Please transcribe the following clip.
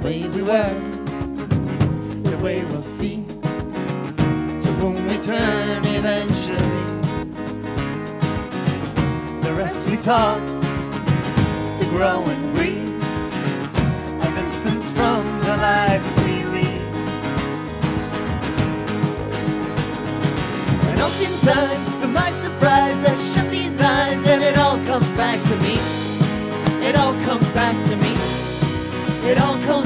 way we were, the way we'll see, to whom we turn eventually. The rest we toss to grow and breathe, a distance from the lives we lead. And oftentimes, to my surprise, I shut these eyes and it all comes back to me. It all comes back to me. It all comes